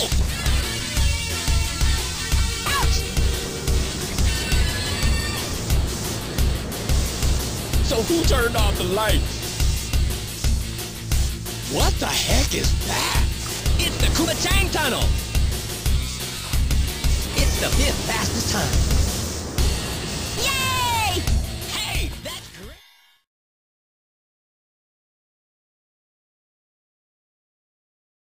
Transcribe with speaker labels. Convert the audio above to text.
Speaker 1: So who turned off the lights? What the heck is that?
Speaker 2: It's the Kuma Chang Tunnel! It's the fifth fastest time.